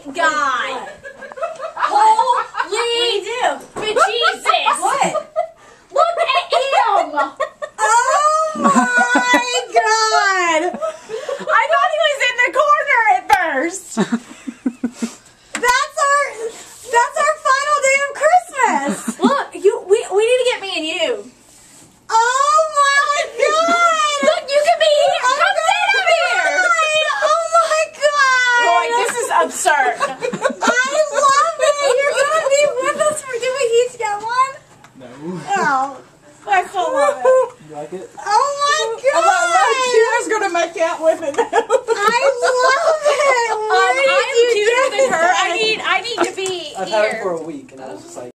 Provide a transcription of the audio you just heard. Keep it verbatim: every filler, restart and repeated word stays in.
God! Holy bejesus! What? Look at him! Oh my God! I thought he was in the corner at first. That's our that's our final day of Christmas. Look, you we we need to get me and you. Oh my God! Look, you can be here. Oh Come sit up here. Oh my God! Boy, this is absurd. I love it. You're gonna be with us for. Did we each get one? No. Oh, I still love it. You like it? Oh my God! Keira's gonna make out with it now. I love it. Um, Where did I'm you cuter get than her. that? I need I need to be I've had it here. for a week, and I was just like.